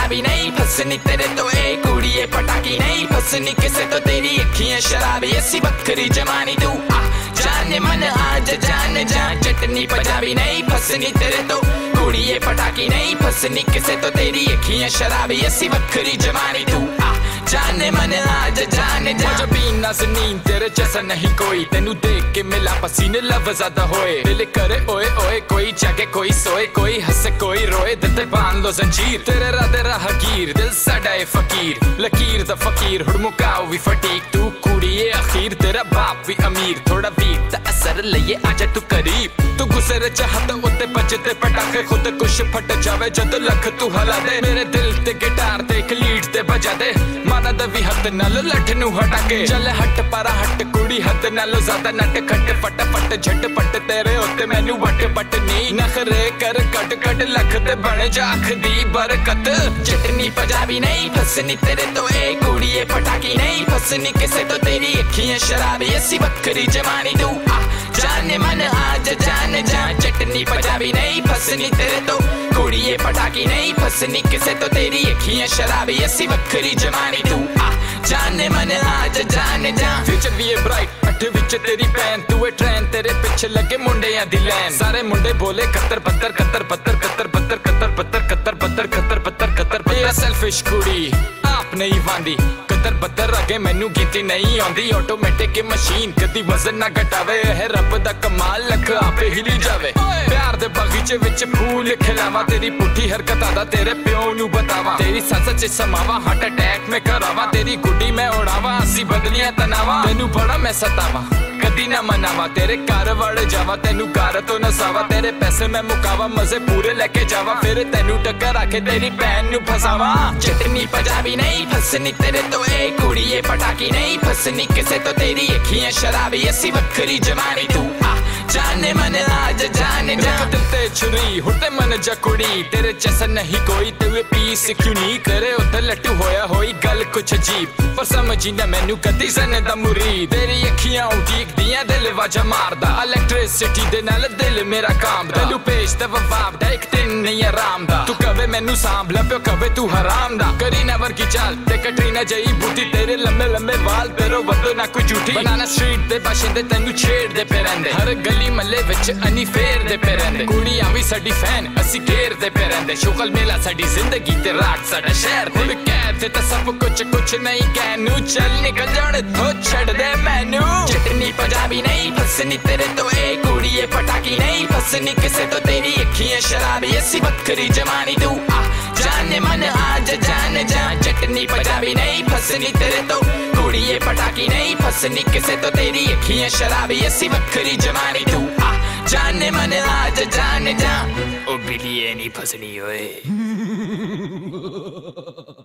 पंजाबी नहीं फसनी तेरे तो ए कुड़िए पटाकी नहीं फसनी किसे तो तेरी अखियां शराबी ऐसी बकरी जमानी तू जाने मन आज जान जा चटनी पंजाबी नहीं फसनी तेरे तो कुड़िए पटाकी नहीं फसनी किसे तो तेरी अखियां शराबी ऐसी बकरी जमानी तू जाने मन आज जाने जा मुझे पीना से नींद तेरे जैसा नहीं कोई तेनू देख के मिला पसीने लब ज्यादा होए दिल करे ओए ओए कोई जागे कोई सोए कोई हंसे कोई रोए दिल ते बांध लो जंजीर तेरे राधे राहगीर दिल साडा है फकीर लकीर दा फकीर हुड़ मुकाओ भी फटीक तू कुड़िए अखीर तेरा बाप भी अमीर थोड़ा वीर दा असर लइए आजा तू करीब तू गुस्से चाहत उत्ते बजते पटाखे खुद कुछ फट जावे जद लख तू हला दे मेरे दिल ते गिटार ते एक लीड ते बजा दे माना दवी हथ नाल लठ नू हटा के चल हट परा हट कुड़ी हथ नालों ज्यादा नट खट फट फट झट पट तेरे उत्ते मैनू बट बट नहीं नखरे कर कट कट लख ते बन जा अख दी बरकत चटनी पंजाबी नहीं फसनी तेरे तो ए कुड़िए पटाकी नहीं फसनी किसे तो तेरी अखियां शराबी ऐसी बकरी जमानी तू जाने मन आज जान जा चटनी पंजाबी नहीं फसनी तेरे तो कुड़िए पटाकी नहीं फसनी किसे तो तेरी अखियां शराबी ऐसी बकरी जमानी तू जाने मन आज जाने जा फ्यूचर भी है ब्राइट अठ विच तेरी पैन तू है ट्रेन तेरे पीछे लगे मुंडे या दी लैन सारे मुंडे बोले कत्तर पत्तर कत्तर पत्तर कत्तर पत्तर कत्तर पत्तर कत्तर पत्तर कत्तर पत्तर कत्तर पत्तर सेल्फिश कुड़ी आप नहीं वांदी कत्तर पत्तर अगे मैनू गिनती नहीं आंदी ऑटोमेटिक मशीन कदी वजन ना घटावे है रब दा कमाल लख आपे हिली जावे प्यार दे बगीचे विच फूल खिलावा तेरी पुठी हरकत आदा तेरे प्यो नू बतावा तेरी सच च समावा हार्ट अटैक में करावा तेरी गुड्डी में उड़ावा असी बदलियां तनावा तेनू बड़ा मैं सतावा कदी ना मनावा तेरे घर वड़ जावा तेनू घर तो नसावा तेरे पैसे मैं मुकावा मजे पूरे लेके जावा फिर तेनू टक्कर आके तेरी बहन नू फसावा चटनी पंजाबी नहीं फसनी तेरे तो ए कुड़िए पटाकी नहीं फसनी किसे तो तेरी अखियां शराबी ऐसी बकरी जमानी तू जाने मन आज जाने जा दिल ते छुरी हुटे मन जा कुड़ी तेरे जैसा नहीं कोई तेरे पीस क्यों नहीं करे उधर लट्टू होया होई गल कुछ अजीब पर समझी ना मैनू कदी सने दा मुरीद तेरी अखियां उड़ीक दियां दिल वाजा मारदा इलेक्ट्रिसिटी दे नाल दिल मेरा काम तैनू पेश दा ववाब दा एक दिन नहीं आराम दा तू कवे मैनू सांभ लप्यो कवे तू हराम दा करी ना वर्गी चाल ते कटरीना जई बूटी तेरे लंबे लंबे वाल तेरो वदो ना कोई झूठी बनाना स्ट्रीट दे बाशिंदे तैनू छेड़ दे पे रहिंदे हर गली मल्ले विच अनी फेर दे पे रहिंदे कुड़ियां भी साडी फैन असी घेर दे पे रहिंदे शुगल मेला साडी जिंदगी ते रात साडा शहर हुण कहते ते सब कुछ नहीं कहनू चल निकल जाने तो छड़ दे मैनू चटनी पंजाबी नहीं फसनी तेरे तो ए कुड़िए पटाकी नहीं फसनी किसे तो तेरी अखियां शराबी ऐसी बकरी जमानी तू जाने मन आज जाने जा चटनी पंजाबी नहीं फसनी तेरे तो कुड़िए पटाकी नहीं फसनी किसे तो तेरी अखियां शराबी ऐसी बकरी जमानी तू जाने मन आज जाने जा ओ बिलिए नहीं फसनी ओए